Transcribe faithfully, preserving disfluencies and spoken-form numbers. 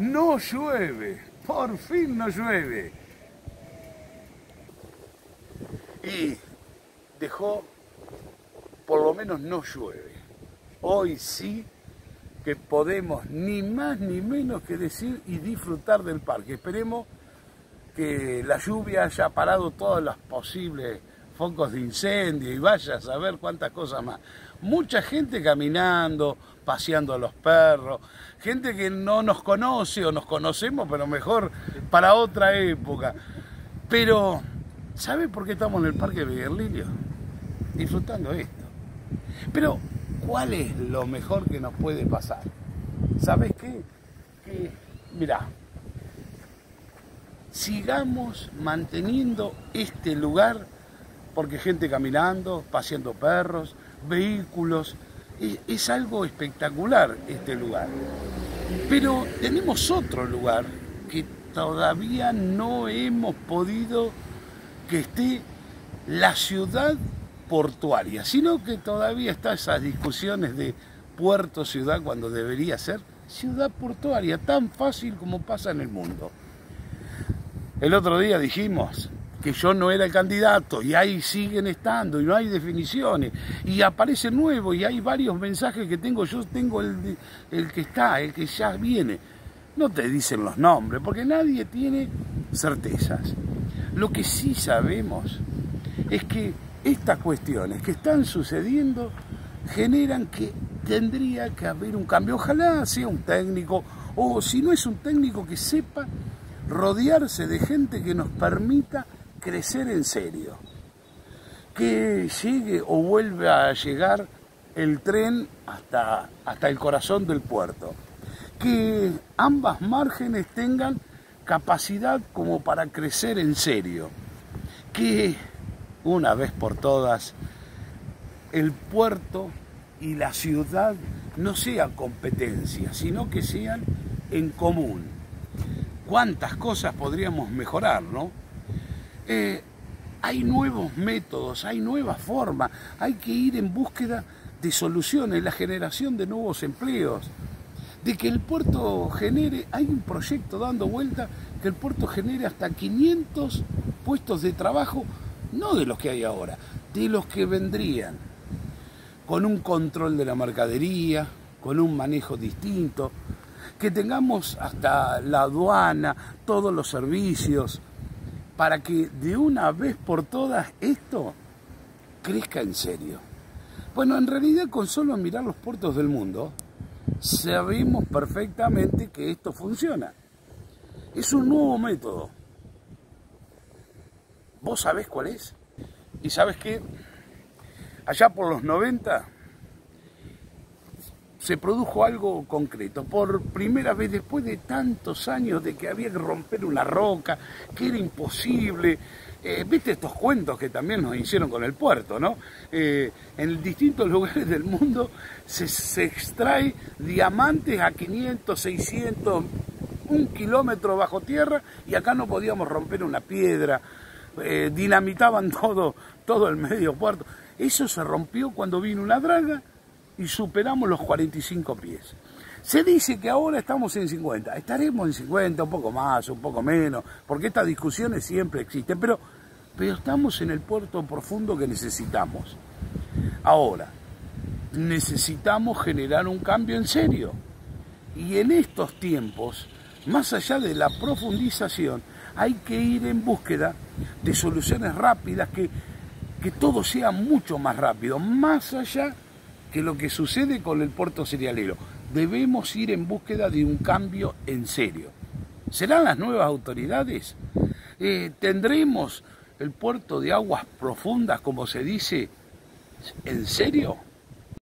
no llueve, por fin no llueve. Y dejó, por lo menos no llueve. Hoy sí que podemos ni más ni menos que decir y disfrutar del parque. Esperemos que la lluvia haya parado todos los posibles focos de incendio y vaya a saber cuántas cosas más. Mucha gente caminando, paseando a los perros, gente que no nos conoce o nos conocemos, pero mejor para otra época. Pero, ¿sabe por qué estamos en el Parque Virlilio? Disfrutando esto. Pero, ¿cuál es lo mejor que nos puede pasar? ¿Sabes qué? Que, mirá, sigamos manteniendo este lugar, porque gente caminando, paseando perros, vehículos, es, es algo espectacular este lugar. Pero tenemos otro lugar que todavía no hemos podido que esté la ciudad portuaria, sino que todavía están esas discusiones de puerto-ciudad cuando debería ser ciudad portuaria, tan fácil como pasa en el mundo. El otro día dijimos que yo no era el candidato y ahí siguen estando y no hay definiciones y aparece nuevo y hay varios mensajes que tengo, yo tengo el, el que está, el que ya viene. No te dicen los nombres porque nadie tiene certezas. Lo que sí sabemos es que estas cuestiones que están sucediendo generan que tendría que haber un cambio. Ojalá sea un técnico o si no es un técnico que sepa rodearse de gente que nos permita crecer en serio, que llegue o vuelva a llegar el tren hasta, hasta el corazón del puerto, que ambas márgenes tengan capacidad como para crecer en serio, que una vez por todas el puerto y la ciudad no sean competencia, sino que sean en común. ¿Cuántas cosas podríamos mejorar, no? Eh, hay nuevos métodos, hay nuevas formas, hay que ir en búsqueda de soluciones, la generación de nuevos empleos, de que el puerto genere, hay un proyecto dando vuelta, que el puerto genere hasta quinientos puestos de trabajo, no de los que hay ahora, de los que vendrían, con un control de la mercadería, con un manejo distinto, que tengamos hasta la aduana, todos los servicios, para que de una vez por todas esto crezca en serio. Bueno, en realidad con solo mirar los puertos del mundo, sabemos perfectamente que esto funciona. Es un nuevo método. ¿Vos sabés cuál es? Y sabes que allá por los noventa se produjo algo concreto. Por primera vez, después de tantos años de que había que romper una roca, que era imposible. Eh, ¿Viste estos cuentos que también nos hicieron con el puerto, no? Eh, en distintos lugares del mundo se, se extrae diamantes a quinientos, seiscientos, un kilómetro bajo tierra y acá no podíamos romper una piedra. Eh, dinamitaban todo, todo el medio puerto. Eso se rompió cuando vino una draga y superamos los cuarenta y cinco pies. Se dice que ahora estamos en cincuenta, estaremos en cincuenta, un poco más, un poco menos, porque estas discusiones siempre existen, pero, pero estamos en el puerto profundo que necesitamos. Ahora, necesitamos generar un cambio en serio. Y en estos tiempos, más allá de la profundización, hay que ir en búsqueda de soluciones rápidas, que, que todo sea mucho más rápido, más allá que lo que sucede con el puerto cerealero. Debemos ir en búsqueda de un cambio en serio. ¿Serán las nuevas autoridades? Eh, ¿Tendremos el puerto de aguas profundas, como se dice, en serio?